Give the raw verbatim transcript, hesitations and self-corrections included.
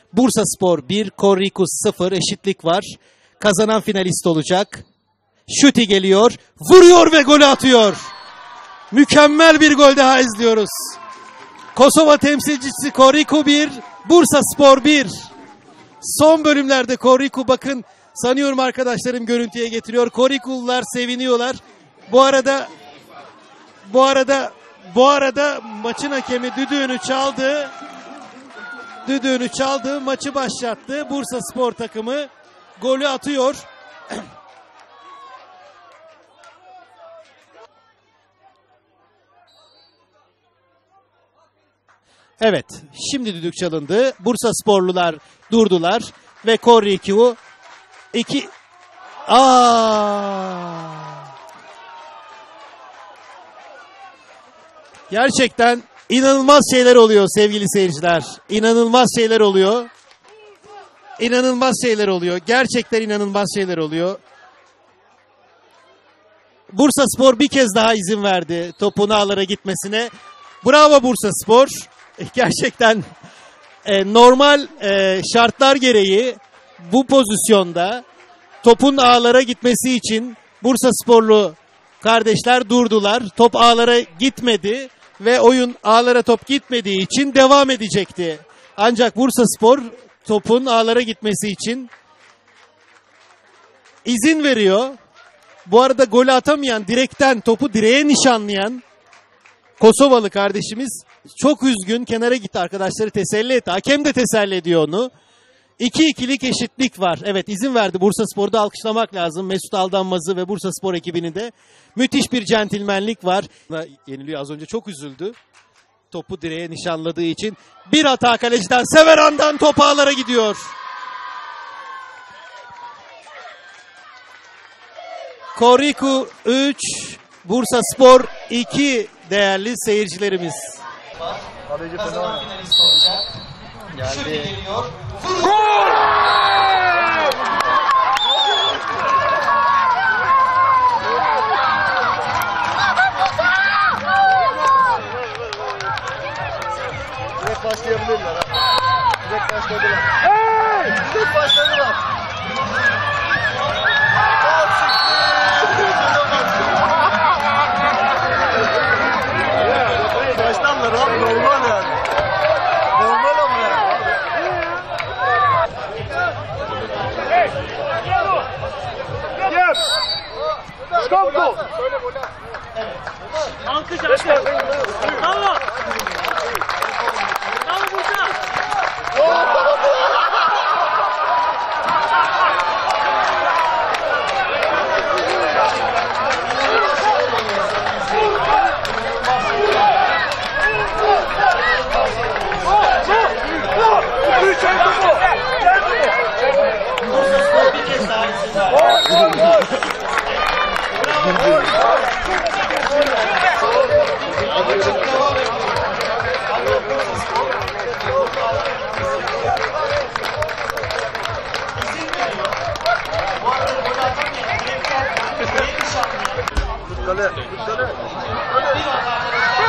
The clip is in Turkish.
Bursaspor bir, Korriku sıfır, eşitlik var. Kazanan finalist olacak. Şuti geliyor, vuruyor ve golü atıyor. Mükemmel bir gol daha izliyoruz. Kosova temsilcisi Korriku bir, Bursaspor bir. Son bölümlerde Korriku, bakın sanıyorum arkadaşlarım görüntüye getiriyor. Korrikulular seviniyorlar. Bu arada bu arada bu arada maçın hakemi düdüğünü çaldı. Düdüğünü çaldı, maçı başlattı. Bursaspor takımı golü atıyor. Evet, şimdi düdük çalındı. Bursasporlular durdular ve Korriku iki Aa! Gerçekten inanılmaz şeyler oluyor sevgili seyirciler. İnanılmaz şeyler oluyor. İnanılmaz şeyler oluyor. Gerçekten inanılmaz şeyler oluyor. Bursaspor bir kez daha izin verdi topun ağlara gitmesine. Bravo Bursaspor. Gerçekten e, normal e, şartlar gereği bu pozisyonda topun ağlara gitmesi için Bursasporlu kardeşler durdular. Top ağlara gitmedi ve oyun ağlara top gitmediği için devam edecekti. Ancak Bursaspor topun ağlara gitmesi için izin veriyor. Bu arada golü atamayan, direkten topu direğe nişanlayan Kosovalı kardeşimiz çok üzgün, kenara gitti, arkadaşları teselli etti. Hakem de teselli ediyor onu. iki ikilik eşitlik var. Evet, izin verdi. Bursaspor'da alkışlamak lazım. Mesut Aldanmaz'ı ve Bursaspor ekibini de. Müthiş bir centilmenlik var. Yeniliyor, az önce çok üzüldü. Topu direğe nişanladığı için. Bir hata kaleciden, Severan'dan top ağlara gidiyor. Korriku üç, Bursaspor iki değerli seyircilerimiz. Kazanan finalist olacak. Şuti geliyor. Gol! Direkt başlayabilirler ha. Direkt başladılar. Hey! Direkt başladılar. Baştanlar abi, normal yani. Normal ama yani. Gel! Stop go! Alkış alkış. Bravo. Bravo Bursa. Bursaspor bir kez daha izin verdi. Kale, kale.